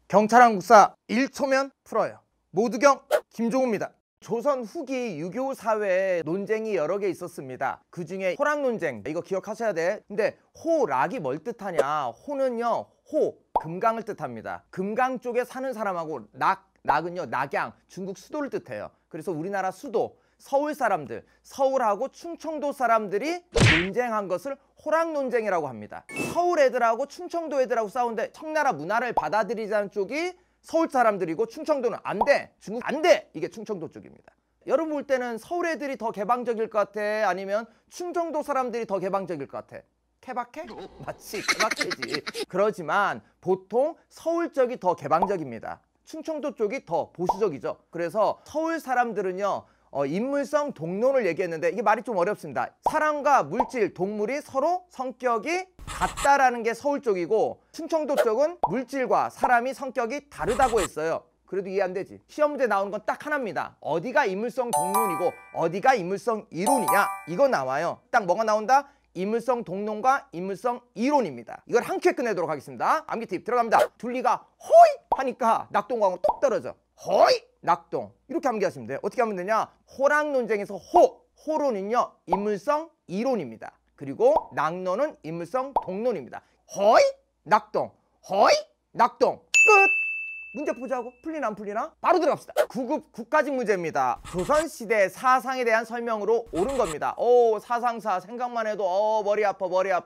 경찰 한국사 1초면 풀어요. 모두경 김종우입니다. 조선 후기 유교 사회에 논쟁이 여러 개 있었습니다. 그 중에 호락 논쟁, 이거 기억하셔야 돼. 근데 호락이 뭘 뜻하냐? 호는요, 금강을 뜻합니다. 금강 쪽에 사는 사람하고 낙은요, 낙양, 중국 수도를 뜻해요. 그래서 우리나라 수도, 서울 사람들, 서울하고 충청도 사람들이 논쟁한 것을 호락 논쟁이라고 합니다. 서울 애들하고 충청도 애들하고 싸우는데 청나라 문화를 받아들이자는 쪽이 서울 사람들이고 충청도는 안 돼. 중국 안 돼. 이게 충청도 쪽입니다. 여러분 볼 때는 서울 애들이 더 개방적일 것 같아? 아니면 충청도 사람들이 더 개방적일 것 같아? 케바케? 맞지, 케바케지. 그러지만 보통 서울 쪽이 더 개방적입니다. 충청도 쪽이 더 보수적이죠. 그래서 서울 사람들은요, 인물성 동론을 얘기했는데 이게 말이 좀 어렵습니다. 사람과 물질, 동물이 서로 성격이 같다라는 게 서울 쪽이고, 충청도 쪽은 물질과 사람이 성격이 다르다고 했어요. 그래도 이해 안 되지. 시험 문제 나오는 건 딱 하나입니다. 어디가 인물성 동론이고 어디가 인물성 이론이냐, 이거 나와요. 딱 뭐가 나온다? 인물성 동론과 인물성 이론입니다. 이걸 한 큐에 끝내도록 하겠습니다. 암기 팁 들어갑니다. 둘리가 호이 하니까 낙동강은 똑 떨어져. 호이 낙동, 이렇게 암기하시면 돼요. 어떻게 하면 되냐? 호락 논쟁에서 호론은요 인물성 이론입니다. 그리고 낙론은 인물성 동론입니다. 호이 낙동, 호이 낙동. 끝. 문제 보자고. 풀리나 안 풀리나? 바로 들어갑시다. 9급 국가직 문제입니다. 조선시대 사상에 대한 설명으로 옳은 겁니다. 사상사 생각만 해도 머리 아파.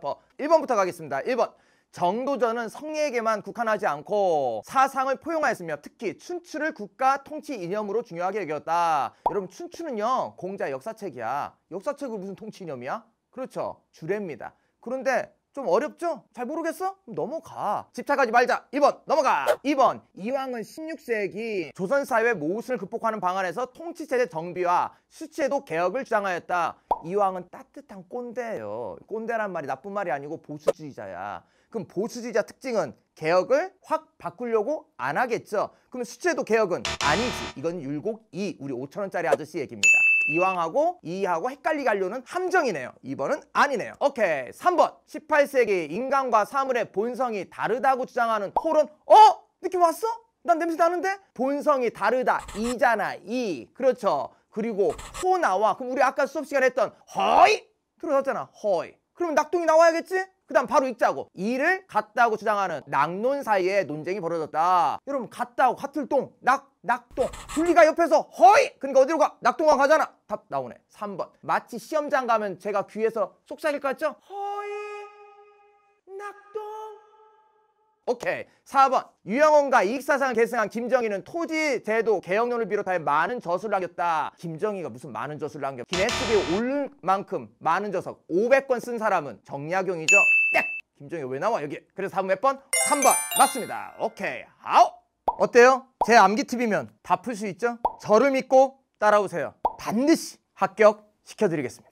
1번부터 가겠습니다. 1번. 정도전은 성리에게만 국한하지 않고 사상을 포용하였으며 특히 춘추를 국가 통치 이념으로 중요하게 여겼다. 여러분, 춘추는요 공자 역사책이야. 역사책을 무슨 통치 이념이야? 그렇죠, 주례입니다. 그런데 좀 어렵죠? 잘 모르겠어? 넘어가. 집착하지 말자. 1번 넘어가. 2번. 이왕은 16세기 조선사회 모순을 극복하는 방안에서 통치체제 정비와 수치제도 개혁을 주장하였다. 이왕은 따뜻한 꼰대예요. 꼰대란 말이 나쁜 말이 아니고 보수주의자야. 그럼 보수주의자 특징은 개혁을 확 바꾸려고 안 하겠죠. 그럼 수치제도 개혁은 아니지. 이건 율곡 2, 우리 5,000원짜리 아저씨 얘기입니다. 이왕하고 이하고 헷갈리게 하려는 함정이네요. 2번은 아니네요. 오케이. 3번. 18세기 인간과 사물의 본성이 다르다고 주장하는 홀은 느낌 왔어? 난 냄새 나는데? 본성이 다르다. 이잖아. 이. 그렇죠. 그리고 호 나와. 그럼 우리 아까 수업 시간에 했던 허이 들어갔잖아. 허이. 그러면 낙동이 나와야겠지? 그 다음 바로 읽자고. 이를 같다고 주장하는 낙론 사이에 논쟁이 벌어졌다. 여러분, 같다고 같을 동, 낙동. 둘리가 옆에서 허이! 그러니까 어디로 가? 낙동강 가잖아. 답 나오네. 3번. 마치 시험장 가면 제가 귀에서 속삭일 것 같죠? 허이, 낙동. 오케이. 4번. 유영원과 이익사상을 계승한 김정희는 토지제도 개혁론을 비롯하여 많은 저술을 남겼다. 김정희가 무슨 많은 저술을 남겨? 기네스북에 오를 만큼 많은 저서 500권 쓴 사람은 정약용이죠. 땡! 김정희가 왜 나와 여기? 그래서 4번 몇 번? 3번. 맞습니다. 오케이. 아우! 어때요? 제 암기 팁이면 다 풀 수 있죠? 저를 믿고 따라오세요. 반드시 합격시켜드리겠습니다.